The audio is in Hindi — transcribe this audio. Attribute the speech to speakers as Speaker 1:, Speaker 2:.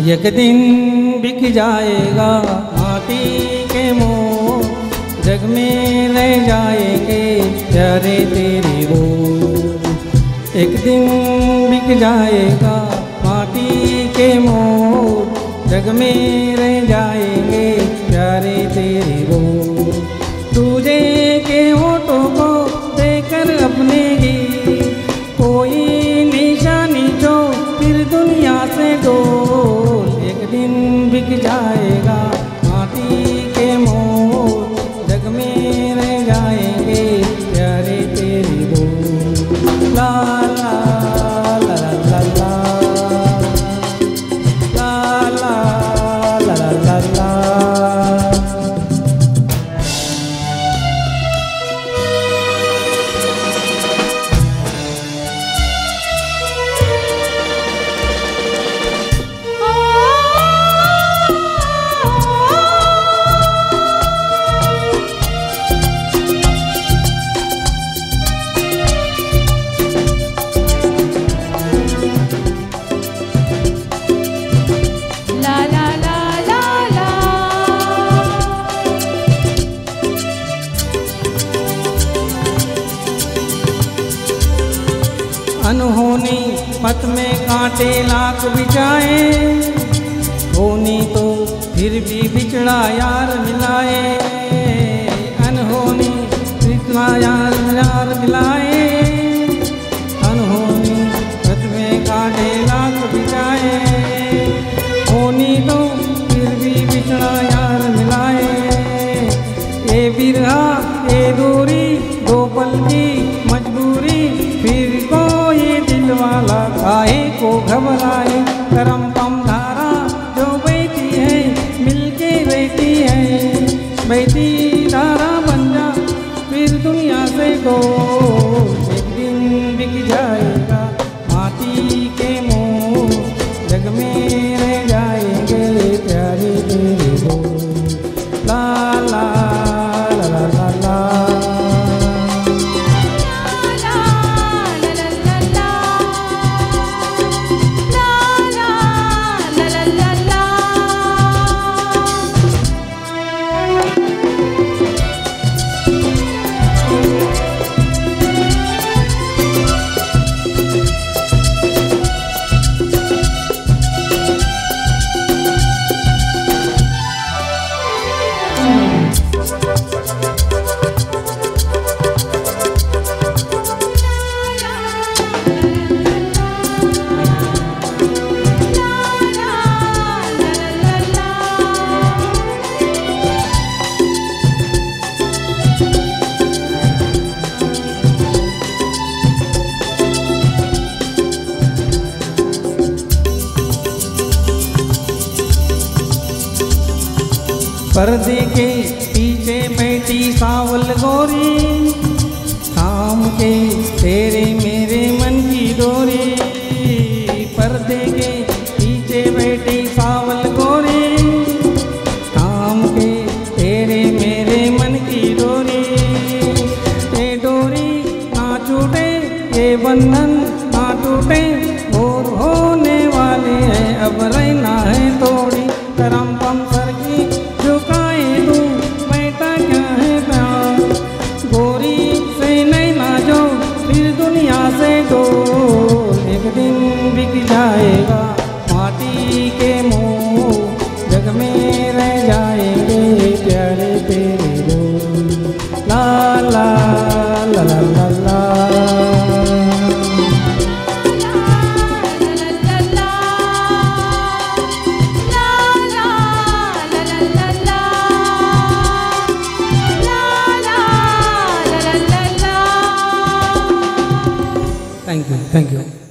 Speaker 1: एक दिन बिक जाएगा माटी के मोर, जग में रह जाएंगे प्यारे तेरे बोल। एक दिन बिक जाएगा माटी के मोर, जग में रह जाएंगे प्यारे तेरे बोल। तुझे के होठों को देकर अपने ही कोई निशानी जो फिर दुनिया से डोल। एक दिन बिक जाएगा माटी के मोर, जग में रह जाएंगे प्यारे तेरे बोल। ला ला ला ला ला ला ला ला ला ला। अनहोनी पथ में कांटे लाख बिछाए, होनी तो फिर भी बिछड़ा यार मिलाए। अनहोनी बिछड़ा यार मिलाए, अनहोनी पथ में कांटे लाख बिछाए, होनी तो फिर भी बिछड़ा यार मिलाए। ये बिरहा ये दूरी दो पल की मजबूरी, फिर को वाला काहे को घबराए। करम पम धारा जो बहती है मिलके बहती है, बहती धारा बन जा फिर दुनिया से गो। एक दिन बिक जाएगा माटी के मोर, जग में रह जाएंगे प्यारे तेरे बोल। ला ला ला ला ला ला। पर्दे के पीछे बैठी सावल गोरी, थाम के तेरे मेरे मन की डोरी। पर्दे के पीछे बैठी सावल गोरी, थाम के तेरे मेरे मन की डोरी। ये डोरी ना छूटे ये बंधन ना टूटे, और होने वाले हैं अब रहना है थोड़ी। करम पम सर की झुकाए तू बैठा क्या है प्यार, गोरी से नहीं ना जो फिर दुनिया से डोल। एक दिन बिक जाएगा माटी के मोर, जग में रह जाएंगे प्यारे तेरे बोल। ला ला ला ला ला ला। Thank you.